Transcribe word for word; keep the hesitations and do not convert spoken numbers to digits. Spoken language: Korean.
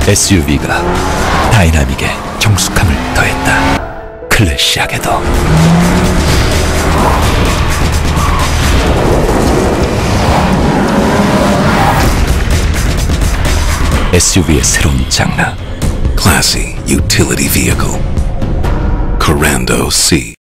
에스유브이가 다이나믹에 경숙함을 더했다. 클래시하게도. 에스유브이의 새로운 장르. Classy utility vehicle. Corando C.